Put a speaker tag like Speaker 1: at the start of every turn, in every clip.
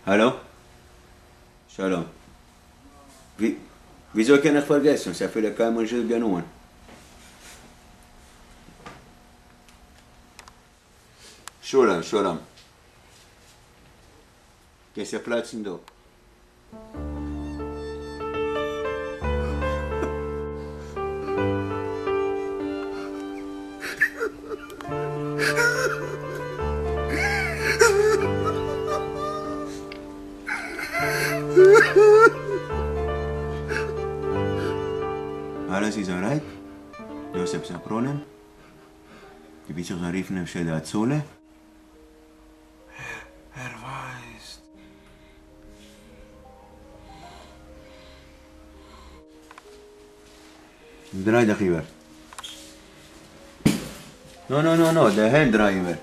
Speaker 1: Hallo? Shalom. Wieso kann ich vergessen? Ich habe kein Mensch genommen. Shalom. Gehst du platzen da? Alles ist alright. Josef Sapronen. Die Bitte zu riefen im Schädel Azole.
Speaker 2: Er weiß.
Speaker 1: Drei dich über. No, der Hand drei über.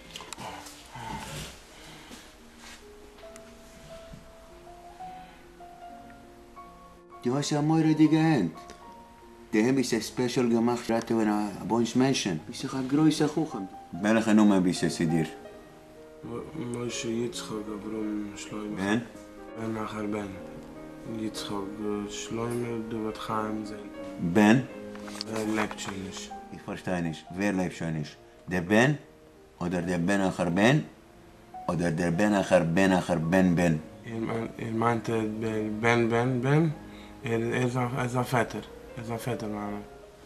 Speaker 1: Du hast ja eine räudige Hand. Die haben ist special gemacht, gerade wenn ein Bunch Menschen. Ist doch ein größer Kuchen. Welche Nummer bist du dir?
Speaker 2: Moshe Yitzchak, Abram Shloime.
Speaker 1: Ben?
Speaker 2: Ben nachher Ben. Yitzchak, Shloime, du wird Chaim sein.
Speaker 1: Ben?
Speaker 2: Er lebt schon nicht.
Speaker 1: Ich verstehe nicht. Wer lebt schon nicht? Der Ben? Oder der Ben nachher Ben? Oder der Ben nachher Ben?
Speaker 2: Meinte Ben. Er ist ein Vetter. Er ist ein Vetter, Mann.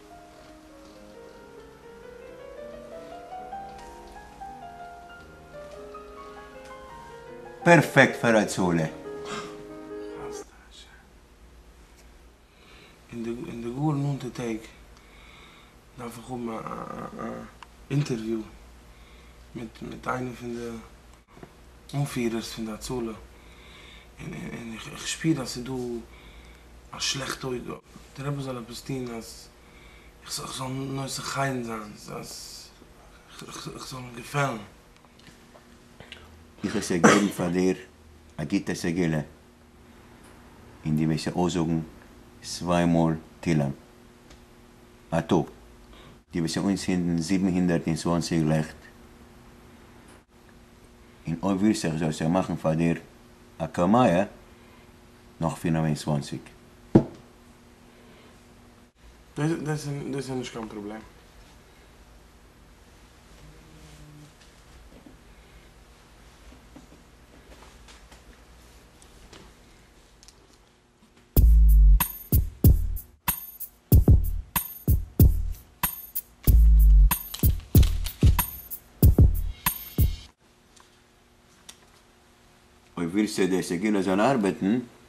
Speaker 1: Perfekt für eine Zule.
Speaker 2: In de goede Untertag darf ich ein Interview mit einer von den Umführers von der Zule. Und ich spüre, dass du als schlecht Auge. Der Rebbe soll etwas tun, als ich soll nur so geheim sein, als ich soll ihm gefallen.
Speaker 1: Ich habe geben von dir, eine gute Segele. In die wir aussuchen, zweimal Tillam. Ato. Die wir uns hinten 720 leicht. In euch soll sie machen von dir, a Kamaya, noch 24.
Speaker 2: Das ist nicht kein Problem.
Speaker 1: Und willst du das Segele arbeiten,